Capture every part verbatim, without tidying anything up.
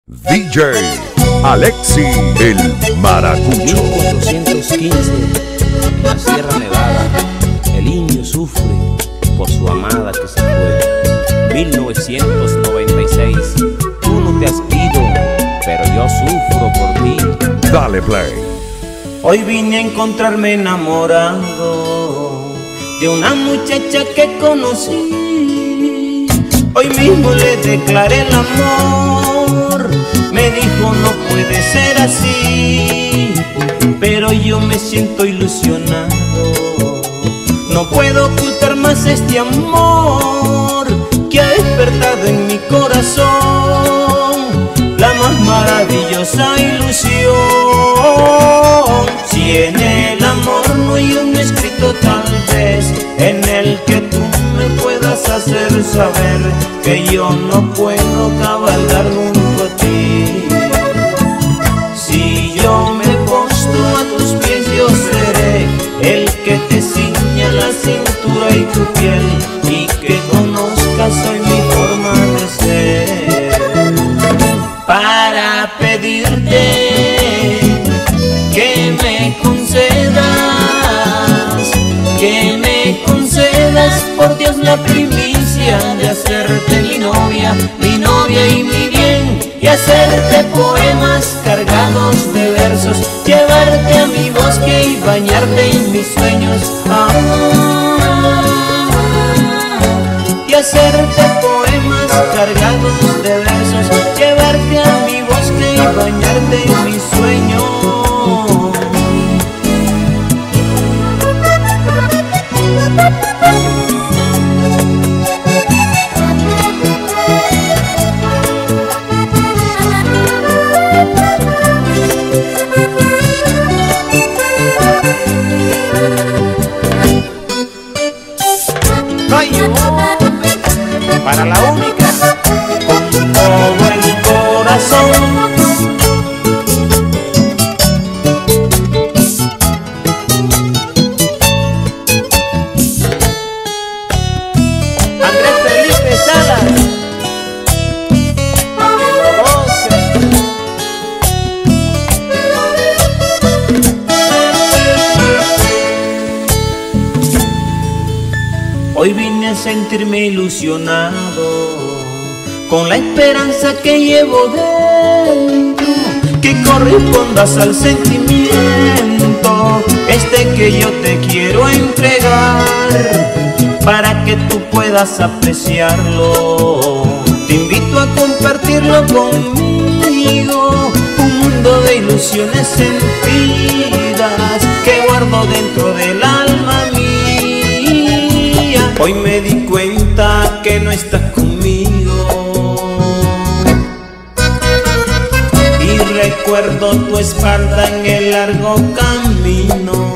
D J Alexi el Maracucho. mil cuatrocientos quince, en la Sierra Nevada, el indio sufre por su amada que se fue. mil novecientos noventa y seis, tú no te has ido, pero yo sufro por ti. Dale play. Hoy vine a encontrarme enamorado de una muchacha que conocí. Hoy mismo le declaré el amor. Me dijo no puede ser así, pero yo me siento ilusionado. No puedo ocultar más este amor que ha despertado en mi corazón la más maravillosa ilusión. Si en el amor no hay un escrito tal vez en el que tú me puedas hacer saber que yo no puedo cabalgar junto a ti. Si yo me postro a tus pies, yo seré el que te ciña la cintura y tu piel, y que conozcas hoy mi forma de ser, para pedirte que me concedas, que me concedas por Dios la primicia de hacerte mi novia, mi novia y mi bien, y hacerte poemas cargados de versos, llevarte a mi bosque y bañarte en mis sueños, ah, y hacerte poemas cargados de versos, llevarte a mi bosque y bañarte en mis sueños. Para la única, con todo el corazón. Andrés Felipe Salas, hoy vine a sentirme ilusionado con la esperanza que llevo dentro, que correspondas al sentimiento este que yo te quiero entregar, para que tú puedas apreciarlo. Te invito a compartirlo conmigo, un mundo de ilusiones sentidas que guardo dentro del alma mía. Hoy me di cuenta que no estás conmigo y recuerdo tu espalda en el largo camino.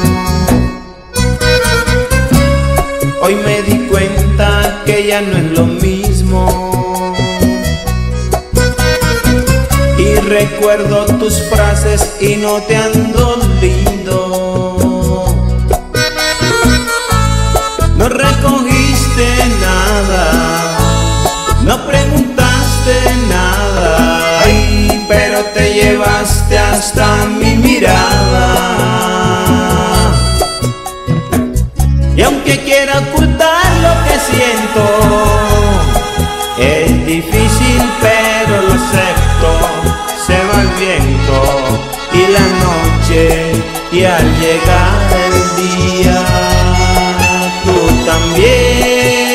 Hoy me di cuenta que ya no es lo mismo y recuerdo tus frases y no te han dolido. No recogiste nada, no preguntaste nada, ay, pero te llevaste hasta mi mirada. Y aunque quiera ocultar lo que siento, es difícil pero lo acepto. Se va el viento y la noche, y al llegar el día tú también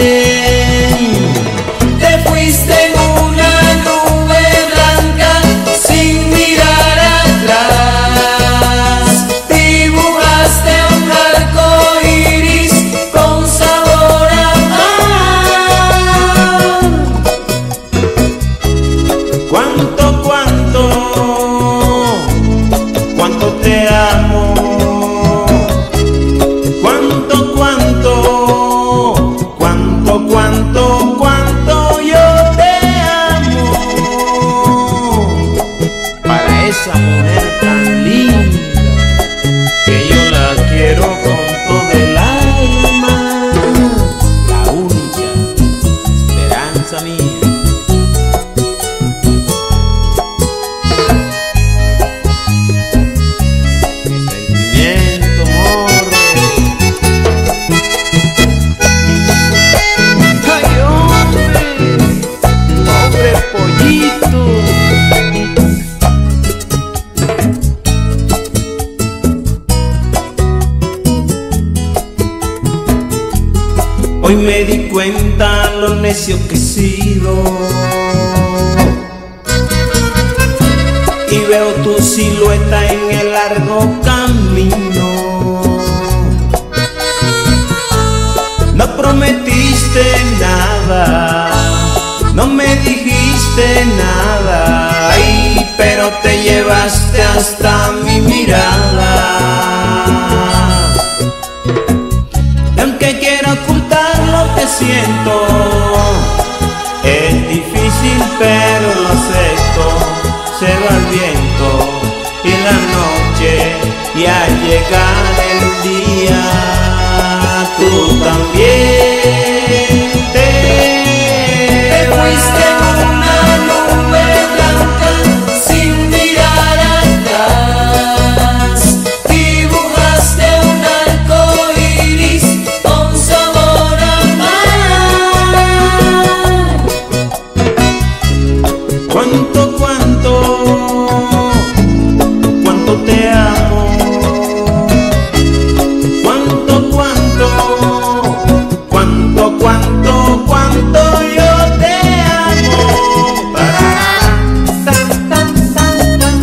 te fuiste en una nube blanca sin mirar atrás. Dibujaste un arco iris con sabor a mar. Cuánto, cuánto, cuánto te amo. Cuánto, cuánto, cuánto, cuánto, cuánto yo te amo. Para esa mujer tan linda que yo la quiero con todo el alma, la única esperanza mía. desprecio que he sido. Y veo tu silueta en el largo camino. No prometiste nada, no me dijiste nada, ay, pero te llevaste hasta mi mirada. Y aunque quiero ocultar lo que siento, es difícil pero lo acepto. Se va el viento y la noche, y al llegar el día tú también te, te fuiste en una nube blanca sin mirar atrás. Dibujaste un arco iris con sabor a mar. Cuánto, cuánto, cuánto te amo. Cuánto, cuánto, cuánto, cuánto, cuánto yo te amo. Tan, tan, tan, tan.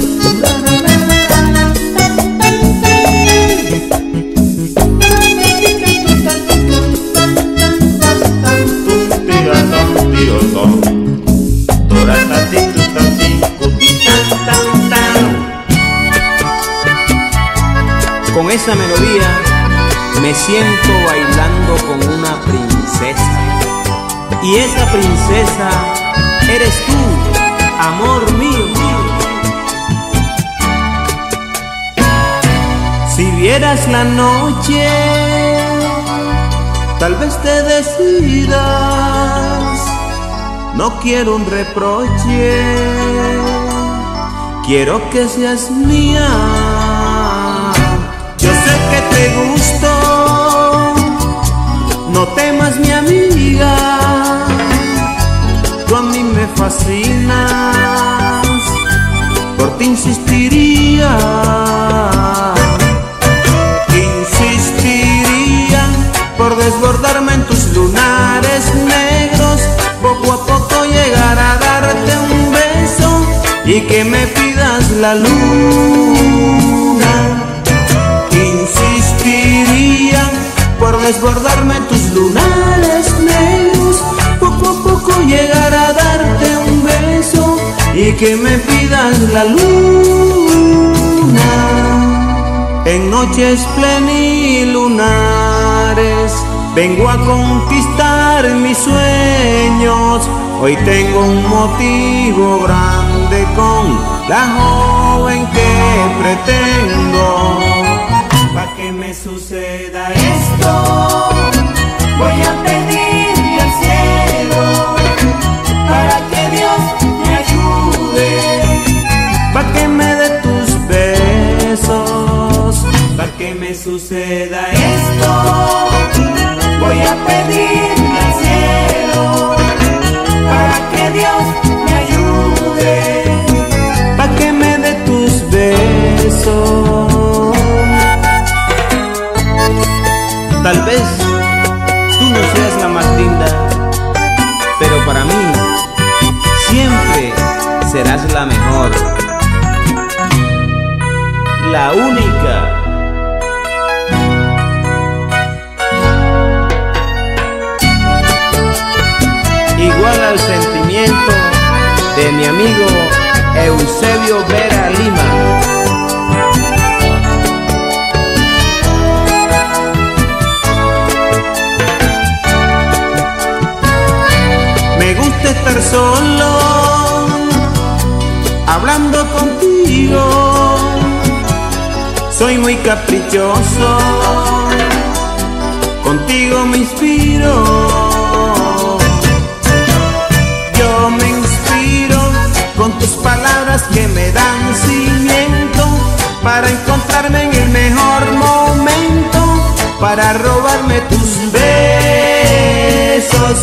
Con esa melodía me siento bailando con una princesa, y esa princesa eres tú, amor mío. Si vieras la noche, tal vez te decidas. No quiero un reproche, quiero que seas mía. Yo sé que te gusto, no temas mi amiga, tú a mí me fascinas, por ti insistiría, insistiría por desbordarme en tus lunares negros, poco a poco llegar a darte un beso y que me pidas la luna. Insistiría por desbordarme tus lunares negros, poco a poco llegar a darte un beso y que me pidas la luna. En noches plenilunares vengo a conquistar mis sueños. Hoy tengo un motivo grande con la joven que pretendo. Pa' que me suceda esto, Voy a pedirle al cielo para que Dios me ayude. pa' que me dé tus besos, pa' que me suceda esto. Voy a pedirle al cielo para que Dios me ayude. Pa' que me dé tus besos. Tal vez tú no seas la más linda, pero para mí siempre serás la mejor, la única. Igual al sentimiento de mi amigo Eusebio Vera Lima. Me gusta estar solo, hablando contigo. Soy muy caprichoso, contigo me inspiro. Yo me inspiro con tus palabras que me dan cimiento para encontrarme en el mejor momento, para robarme tus besos.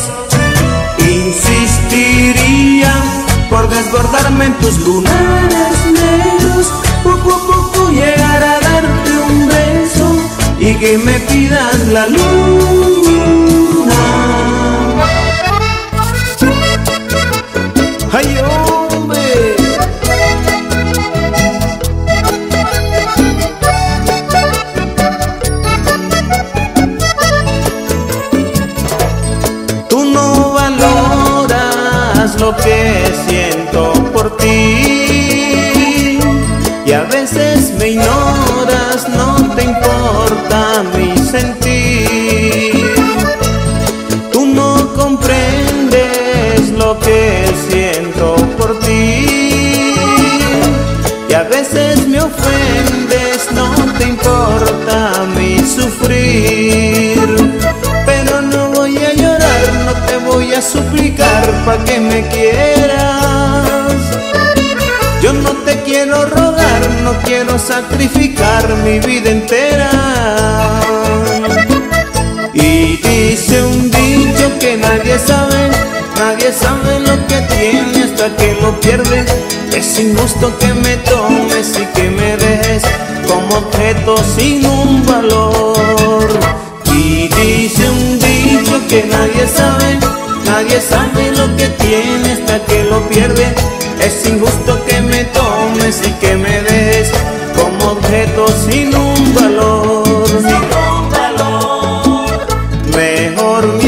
Insistiría por desbordarme en tus lunares negros, poco a poco llegar a darte un beso y que me pidas la luna. a veces me ignoras, no te importa mi sentir. Tú no comprendes lo que siento por ti, y a veces me ofendes, no te importa mi sufrir. Pero no voy a llorar, no te voy a suplicar pa' que me quieras. Yo no te quiero rogar, no quiero sacrificar mi vida entera. Y dice un dicho que nadie sabe, nadie sabe lo que tiene hasta que lo pierde. Es injusto que me tomes y que me dejes como objeto sin un valor. Y dice un dicho que nadie sabe, nadie sabe lo que tiene hasta que lo pierde. Es injusto que me tomes y que me dejes como objeto sin un valor. Sin un valor. Mejor mi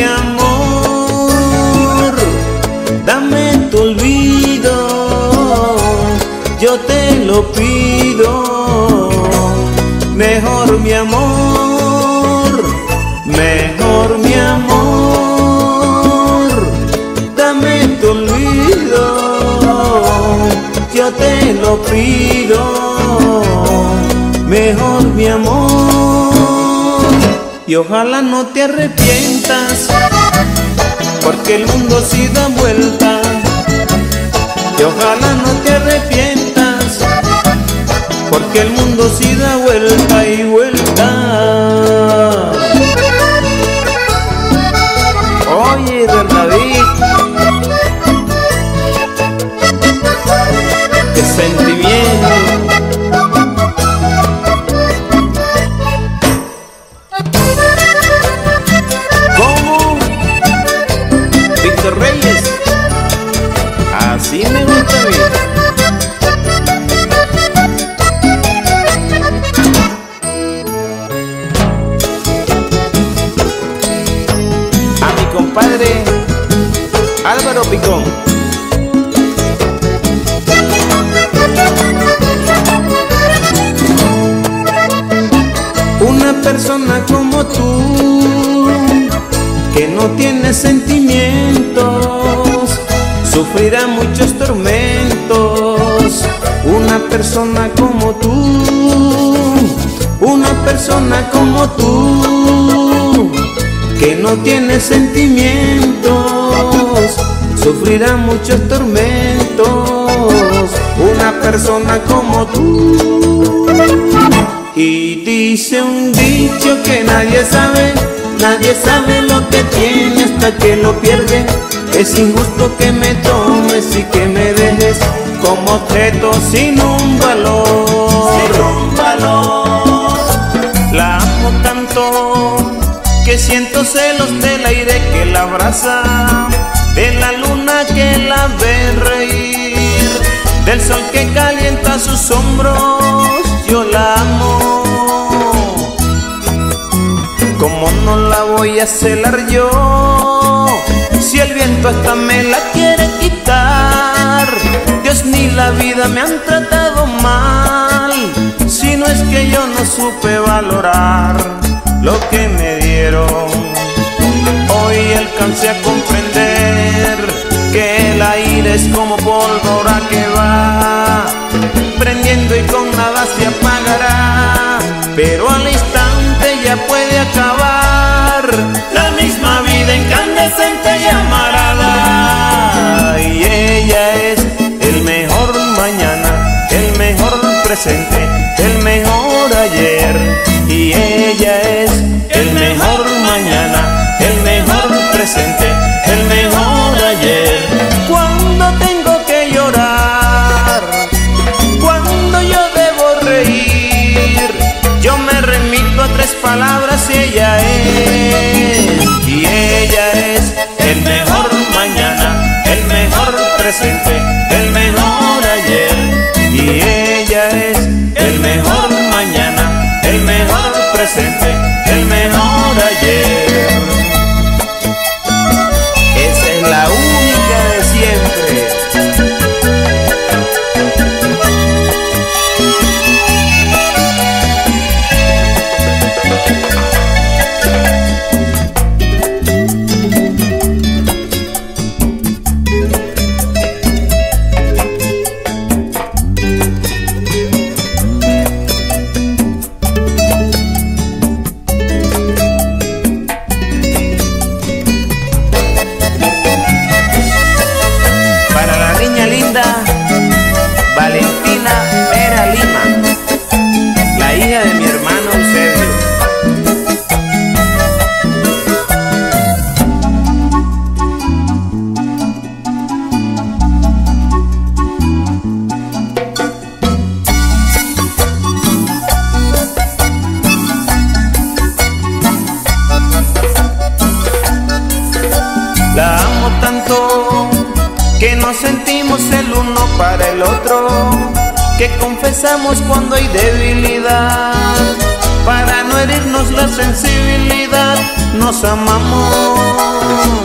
amor, dame tu olvido, yo te lo pido. Mejor mi amor, mejor mi amor, dame tu olvido, yo te lo pido. Mejor mi amor, y ojalá no te arrepientas, porque el mundo sí da vuelta. Y ojalá no te arrepientas, porque el mundo sí da vuelta y vuelta. Oye, don David, qué sentimiento. ¿Cómo? Víctor Reyes, así me gusta a mí. A mi compadre Álvaro Picón. Una persona como tú, que no tiene sentimientos, sufrirá muchos tormentos. Una persona como tú, una persona como tú, que no tiene sentimientos, sufrirá muchos tormentos. Una persona como tú. Y dice un dicho que nadie sabe, nadie sabe lo que tiene hasta que lo pierde. Es injusto que me tomes y que me dejes como objeto sin un valor. Sin un valor. La amo tanto que siento celos del aire que la abraza, de la luna que la ve reír, del sol que calienta sus hombros. Yo la amo, ¿cómo no la voy a celar yo? Si el viento hasta me la quiere quitar. Dios ni la vida me han tratado mal, si no es que yo no supe valorar lo que me dieron. Hoy alcancé a comprender que el aire es como pólvora que va prendiendo y con nada se apagará, pero al instante ya puede acabar la misma vida incandescente y amarada. Y ella es el mejor mañana, el mejor presente, el mejor ayer. Y ella es el mejor mañana, el mejor presente, el mejor ayer. Cuando tengo que llorar, cuando yo debo reír, yo me remito a tres palabras y ella es. Y ella es el mejor mañana, el mejor presente, el mejor ayer. Y ella es el mejor mañana, el mejor presente, el mejor ayer. Esa es la única de siempre. para el otro, que confesamos cuando hay debilidad. Para no herirnos la sensibilidad, nos amamos.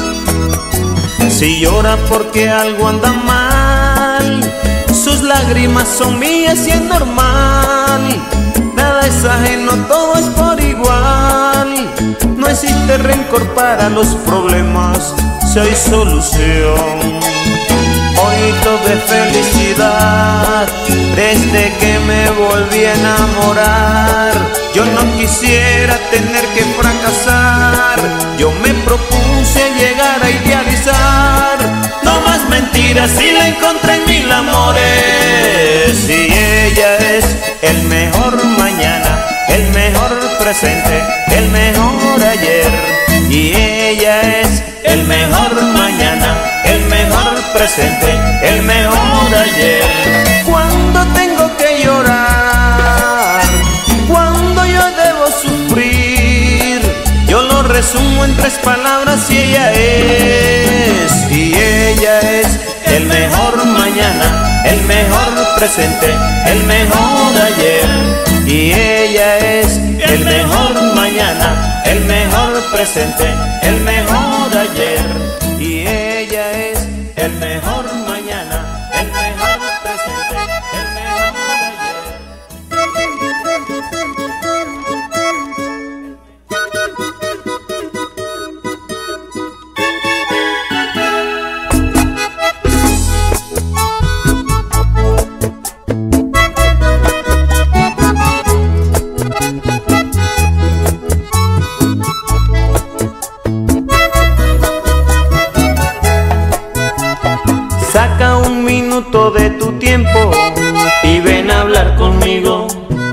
Si llora porque algo anda mal, sus lágrimas son mías y es normal. Nada es ajeno, todo es por igual. No existe rencor para los problemas, si hay solución. Hoy todo es felicidad, desde que me volví a enamorar. Yo no quisiera tener que fracasar, yo me propuse llegar a idealizar. No más mentiras, si la encontré en mil amores. Y ella es el mejor mañana, el mejor presente, el mejor ayer. Y ella es el mejor mañana, el mejor presente, el mejor ayer. Cuando tengo que llorar, cuando yo debo sufrir, yo lo resumo en tres palabras y ella es. Y ella es el mejor mañana, el mejor presente, el mejor ayer. Y ella es el mejor mañana, el mejor presente, el mejor ayer. Y ella es el mejor mañana, el mejor presente, el mejor ayer. Saca un minuto de tu tiempo y ven a hablar conmigo.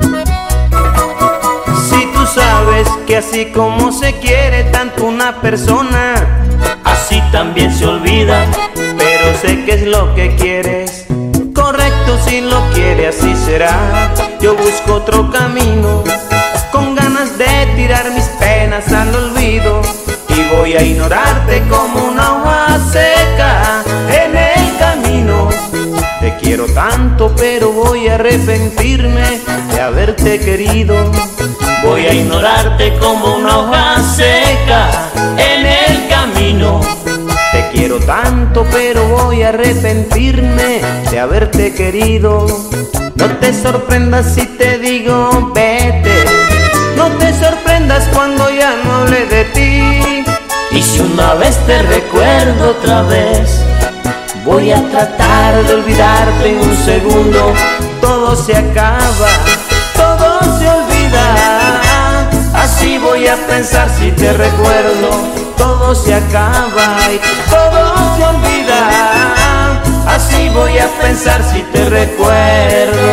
Si tú sabes que así como se quiere tanto una persona, así también se olvida. Pero sé que es lo que quieres, correcto, si lo quiere así será. Yo busco otro camino, con ganas de tirar mis penas al olvido. Y voy a ignorarte como una hoja seca en el camino. Te quiero tanto, pero voy a arrepentirme de haberte querido. Voy a ignorarte como una hoja seca en el camino. Te quiero tanto, pero voy a arrepentirme de haberte querido. No te sorprendas si te digo vete, no te sorprendas cuando ya no hable de ti. Y si una vez te recuerdo otra vez, voy a tratar de olvidarte en un segundo. Todo se acaba, todo se olvida. Así voy a pensar si te recuerdo. Todo se acaba y todo se olvida. Así voy a pensar si te recuerdo.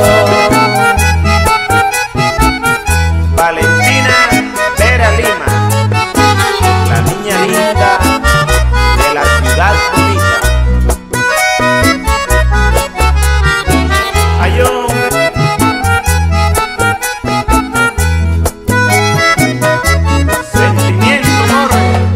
Valentina Vera Lima, la niña linda de la ciudad bonita. Ayón. Sentimiento, amor.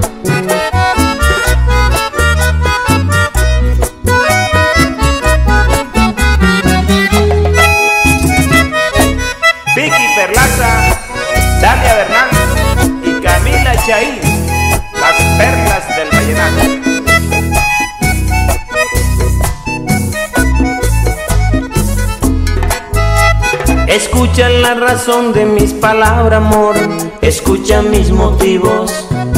Vicky Perlaza, Dalia Bernal y Camila Chaín, las perlas del vallenato. Escucha la razón de mis palabras, amor, escucha mis motivos.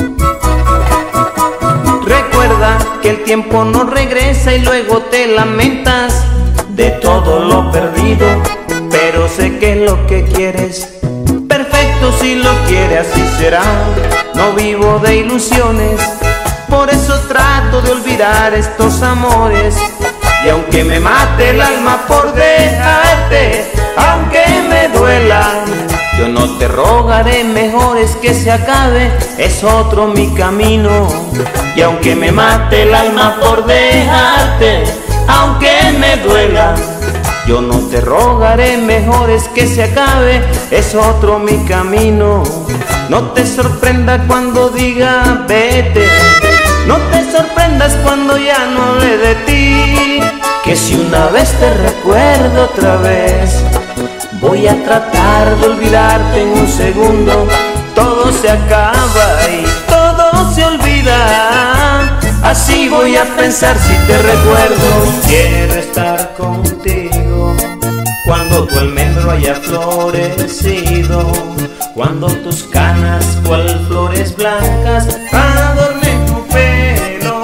Recuerda que el tiempo no regresa y luego te lamentas de todo lo perdido. Pero sé que es lo que quieres, perfecto, si lo quieres así será. No vivo de ilusiones, por eso trato de olvidar estos amores. Y aunque me mate el alma por dejarte, aunque me duela, yo no te rogaré, mejor es que se acabe, es otro mi camino. Y aunque me mate el alma por dejarte, aunque me duela, yo no te rogaré, mejor es que se acabe, es otro mi camino. No te sorprenda cuando diga vete, no te sorprendas cuando ya no hable de ti. que si una vez te recuerdo otra vez, voy a tratar de olvidarte en un segundo. Todo se acaba y todo se olvida, así voy a pensar si te recuerdo. Quiero estar contigo cuando tu almendro haya florecido, cuando tus canas cual flores blancas adornen tu pelo.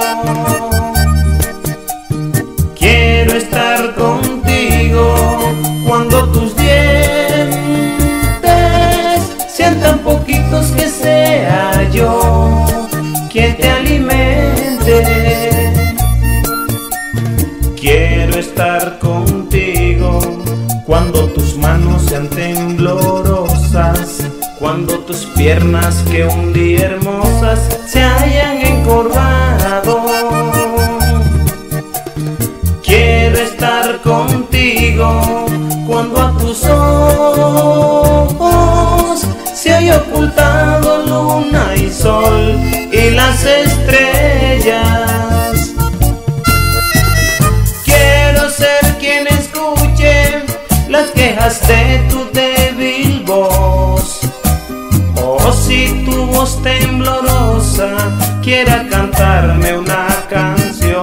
Quiero estar contigo cuando tus dientes sean tan poquitos que sea yo quien te alimente. Quiero estar contigo cuando tus manos sean temblorosas, cuando tus piernas que un día hermosas se hayan encorvado. Quiero estar contigo cuando a tus ojos se haya ocultado luna y sol y las estrellas. Quiero ser quien escuche las quejas de tu débil voz, o si tu voz temblorosa quiera cantarme una canción.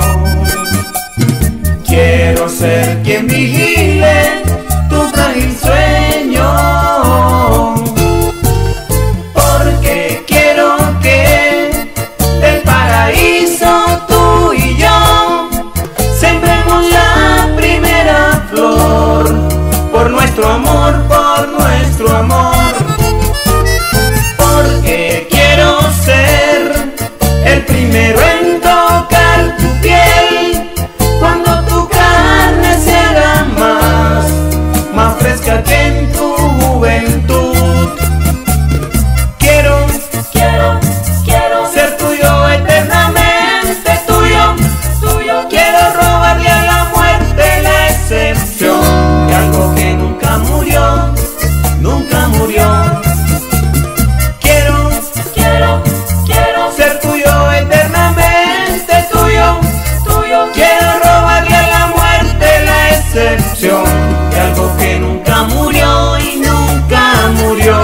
Quiero ser quien vigile tu frágil sueño, porque quiero que del paraíso tú y yo sembremos la primera flor, por nuestro amor, por nuestro amor. Porque quiero ser el primero en tocar tu piel cuando tu carne se haga más, más fresca que en tu juventud. Quiero, quiero, quiero ser tuyo eternamente, tuyo, tuyo. Quiero robarle a la muerte la excepción de algo que nunca murió, nunca murió. Quiero, quiero, quiero ser tuyo eternamente, tuyo, tuyo. Quiero robarle a la muerte la excepción de algo que nunca murió y nunca murió.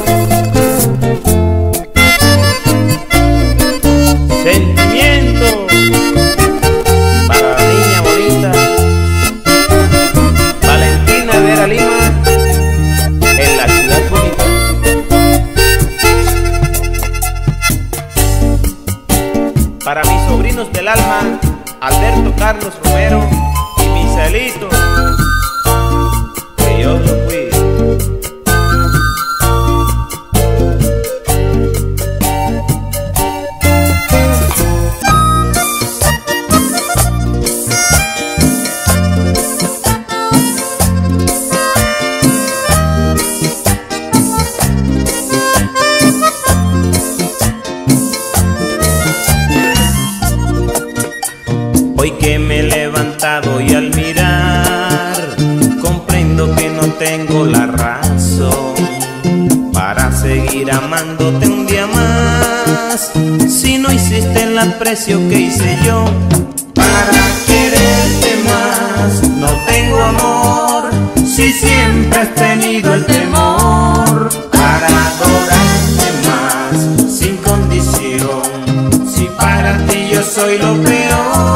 Sentimiento para la niña bonita Valentina Vera Lima, en la ciudad bonita. Para mis sobrinos del alma, Alberto Carlos Romero y Misaelito, que Dios los cuide. Hoy que me he levantado y al mirar comprendo que no tengo la razón para seguir amándote un día más, si no hiciste el aprecio que hice yo para quererte más. No tengo amor si siempre has tenido el temor para adorarte más sin condición, si para ti yo soy lo peor.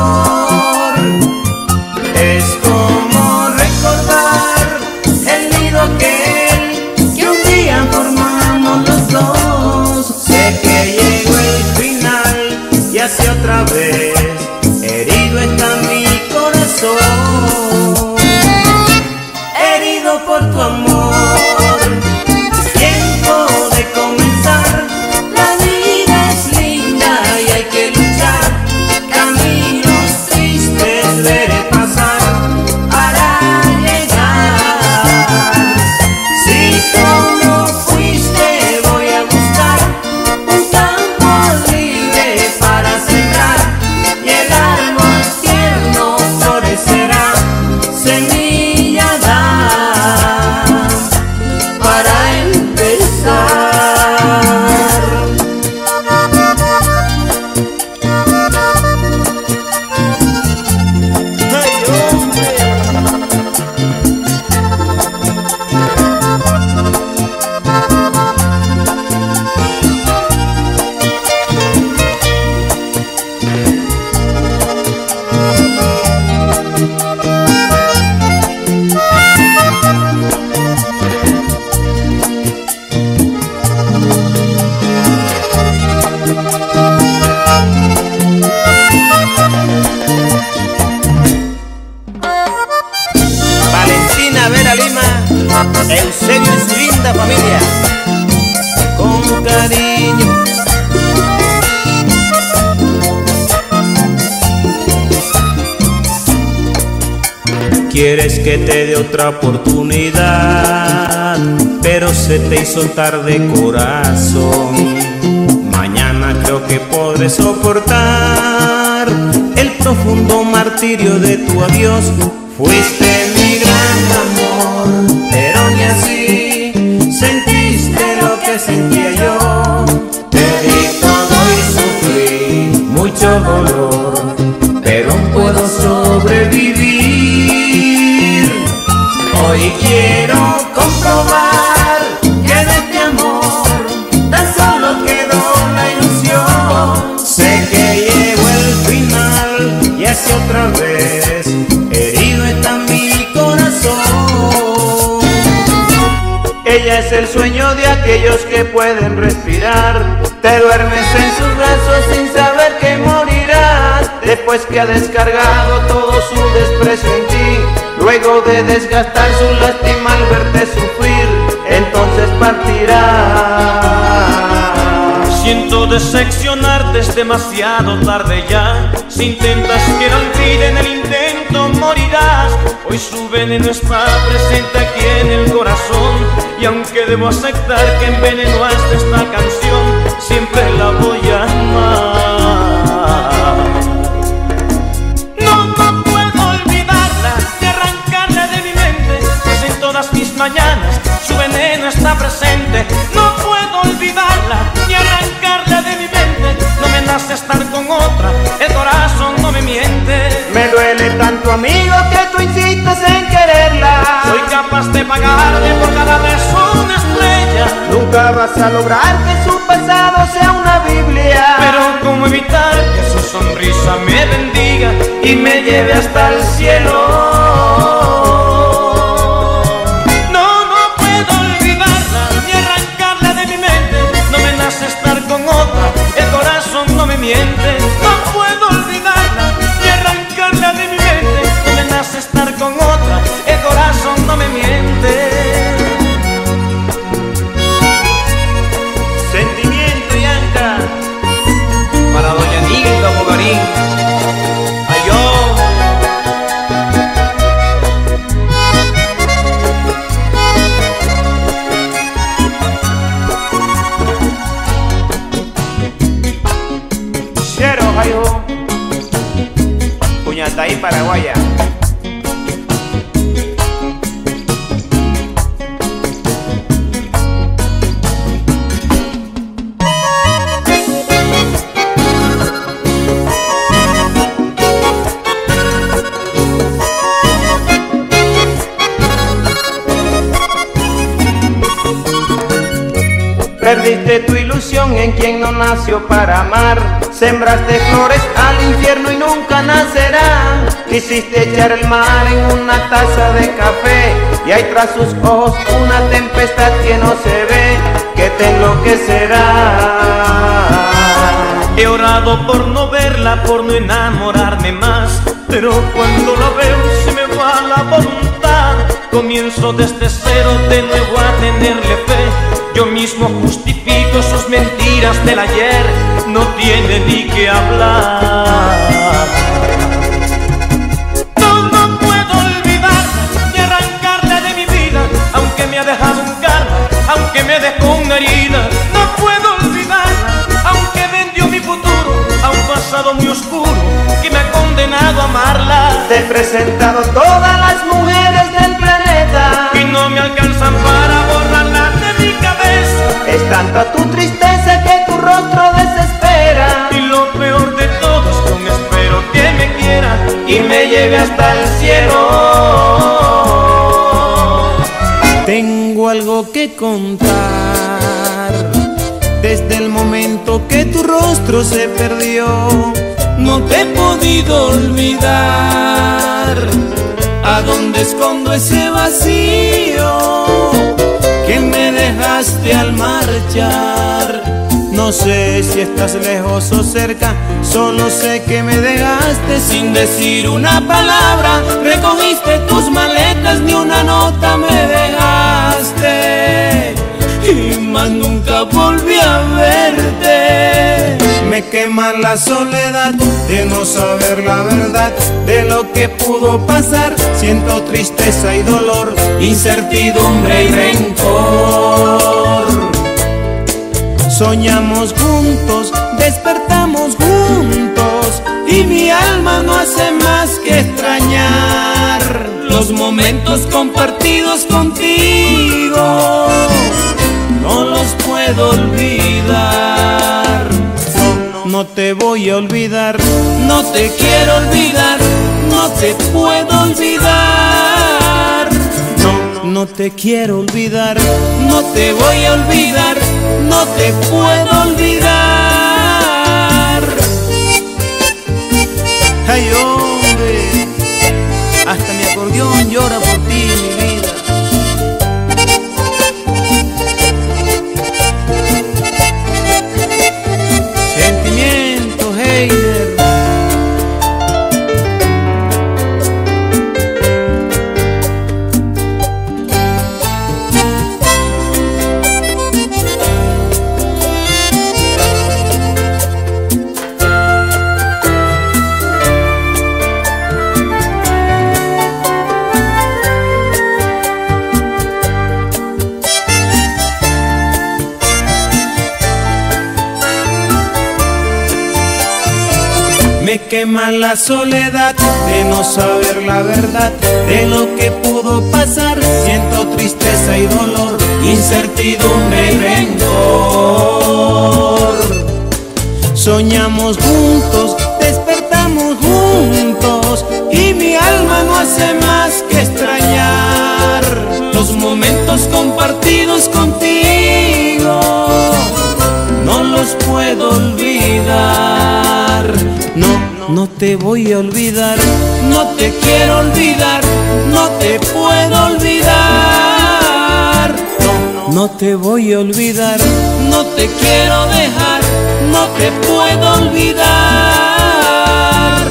Es como recordar el nido aquel que un día formamos los dos. Sé que llegó el final y así otra vez herido está mi corazón, herido por tu amor. Tiempo de comenzar, la vida es linda y hay que luchar, caminar. Eusebio y su linda familia, con cariño. Quieres que te dé otra oportunidad, pero se te hizo tarde, corazón. Mañana creo que podré soportar el profundo martirio de tu adiós. Fuiste mi gran amor, pero ni así sentiste lo que sentía yo. Te di todo y sufrí mucho dolor, pero aún puedo sobrevivir. Hoy quiero comprobar que de mi amor tan solo quedó la ilusión. Sé que llevo el final y así otra vez herido está mi corazón. Ella es el sueño de aquellos que pueden respirar. Te duermes en sus brazos sin saber que morirás, después que ha descargado todo su desprecio en ti. Luego de desgastar su lástima al verte sufrir, entonces partirá. Siento decepcionarte, es demasiado tarde ya. Si intentas que no olviden el intento, morirás. Hoy su veneno está presente aquí en el corazón, y aunque debo aceptar que envenenaste esta canción, siempre la voy a amar. No, no puedo olvidarla ni arrancarla de mi mente, pues en todas mis mañanas su veneno está presente. No puedo olvidarla ni arrancarla de mi mente, no me nace estar con otra, el corazón no me miente. Me duele tanto, amigo, que tú insistes en quererla. Soy capaz de pagarle por cada beso una estrella. Nunca vas a lograr que su pasado sea una Biblia, pero ¿cómo evitar que su sonrisa me bendiga y me lleve hasta el cielo? No, no puedo olvidarla ni arrancarla de mi mente, no me nace estar con otra, el corazón no me miente. No puedo olvidarla ni arrancarla de mi mente, no me nace estar con otra, el corazón no me miente. Sentimiento y anca para doña Nilda Bogarín. Ay, yo. Cero, ayo. Puñataí, Paraguaya. Perdiste tu ilusión en quien no nació para amar. Sembraste flores al infierno y nunca nacerán. Quisiste echar el mar en una taza de café, y hay tras sus ojos una tempestad que no se ve, que te enloquecerá. He orado por no verla, por no enamorarme más, pero cuando la veo se me va la voluntad. Comienzo desde cero de nuevo a tenerle fe. Yo mismo justifico sus mentiras del ayer, no tiene ni que hablar. No, no puedo olvidarla ni arrancarla de mi vida, aunque me ha dejado un karma, aunque me dejó una herida. No puedo olvidarla, aunque vendió mi futuro a un pasado muy oscuro que me ha condenado a amarla. Te he presentado todas las mujeres del planeta y no me alcanzan para borrarla de mi cabeza. Es tanta tu tristeza que tu rostro desespera, y lo peor de todo es que aún espero que me quiera y me lleve hasta el cielo. Tengo algo que contar. Desde el momento que tu rostro se perdió, no te he podido olvidar. ¿A dónde escondo ese vacío que me dejaste al marchar? No sé si estás lejos o cerca, solo sé que me dejaste sin decir una palabra. Recogiste tus maletas, ni una nota me dejaste. quema la soledad de no saber la verdad de lo que pudo pasar. Siento tristeza y dolor, incertidumbre y rencor. Soñamos juntos, despertamos juntos, y mi alma no hace más que extrañar los momentos compartidos contigo. No los puedo olvidar. No, no te voy a olvidar, no te quiero olvidar, no te puedo olvidar. No, no te quiero olvidar, no te voy a olvidar, no te puedo olvidar. Ay, hombre, hasta mi acordeón llora por ti, mi vida. Sentimiento, Heider. Me quema la soledad de no saber la verdad de lo que pudo pasar. Siento tristeza y dolor, incertidumbre y rencor. Soñamos juntos, despertamos juntos, y mi alma no hace más que extrañar los momentos compartidos contigo. No los puedo olvidar. No, no te voy a olvidar, no te quiero olvidar, no te puedo olvidar. No, no te voy a olvidar, no te quiero dejar, no te puedo olvidar.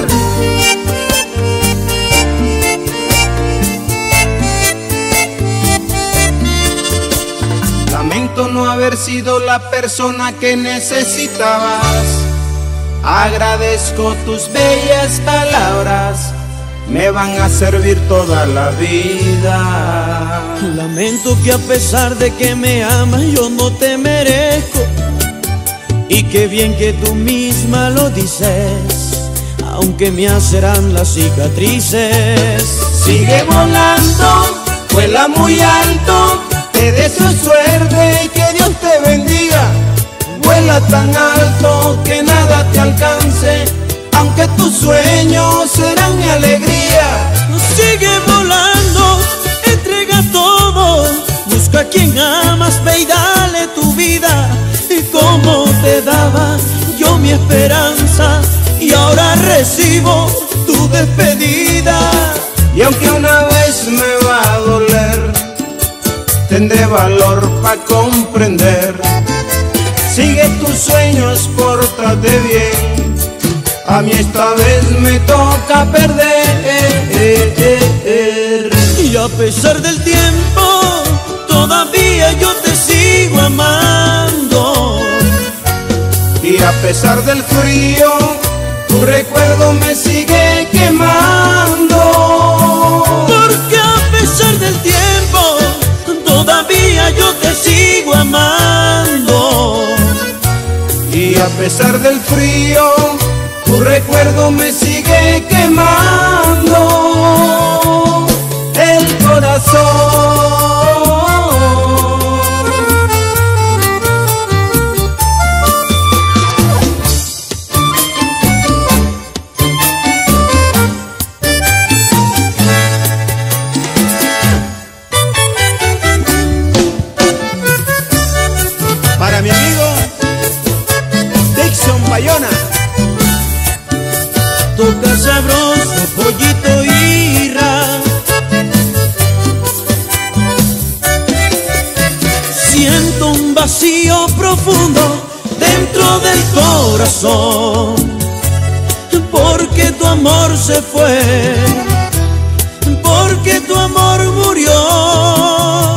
Lamento no haber sido la persona que necesitabas. Agradezco tus bellas palabras, me van a servir toda la vida. Lamento que a pesar de que me amas yo no te merezco, y qué bien que tú misma lo dices, aunque me acerán las cicatrices. Sigue volando, vuela muy alto, te deseo suerte y que Dios te bendiga. Vuela tan alto que nada te alcance, aunque tus sueños serán mi alegría. Sigue volando, entrega todo, busca a quien amas, ve y dale tu vida. Y como te daba yo mi esperanza, y ahora recibo tu despedida. Y aunque una vez me va a doler, tendré valor para comprender. Sigue tus sueños, pórtate bien, a mí esta vez me toca perder. Y a pesar del tiempo, todavía yo te sigo amando. Y a pesar del frío, tu recuerdo me sigue quemando. Porque a pesar del tiempo, todavía yo te sigo amando. Y a pesar del frío, tu recuerdo me sigue quemando el corazón. Para mi amigo Dixon Bayona, toca sabroso, pollito y ra. Siento un vacío profundo dentro del corazón, porque tu amor se fue, porque tu amor murió.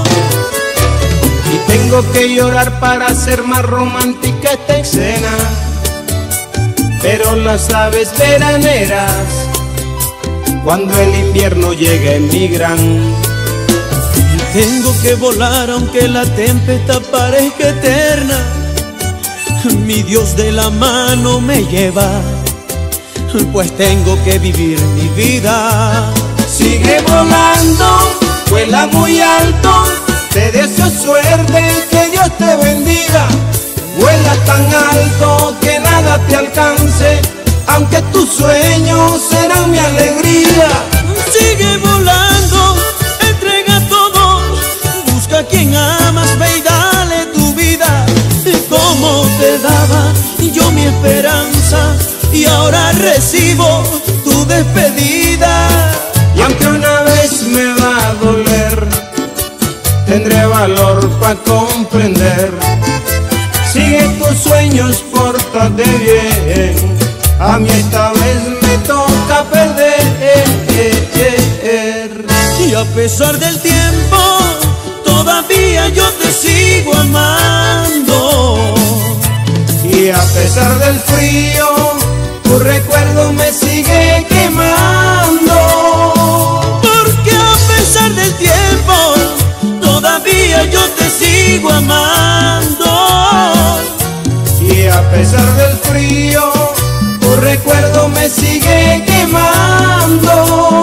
Y tengo que llorar para hacer más romántica esta escena. pero las aves veraneras cuando el invierno llega emigran. Tengo que volar aunque la tempestad parezca eterna, mi Dios de la mano me lleva, pues tengo que vivir mi vida. Sigue volando, vuela muy alto, te deseo suerte, que Dios te bendiga. Vuela tan alto que nada te alcance, aunque tus sueños serán mi alegría. Sigue volando, entrega todo, busca a quien amas, ve y dale tu vida. Como te daba yo mi esperanza, y ahora recibo tu despedida. Y aunque una vez me va a doler, tendré valor para comprender. Sigue tus sueños, pórtate bien, a mí esta vez me toca perder. Y a pesar del tiempo, todavía yo te sigo amando. Y a pesar del frío, tu recuerdo me sigue quemando. Porque a pesar del tiempo, todavía yo te sigo amando. Y a pesar del frío, tu recuerdo me sigue quemando.